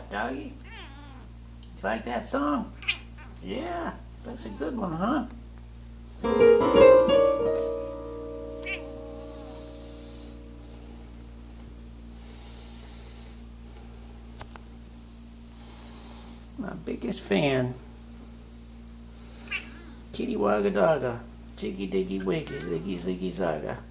doggy? You like that song? Yeah, that's a good one, huh? My biggest fan. Kitty Wagga Dogga. Jiggy Diggy Wiggy, Ziggy Ziggy Zaga.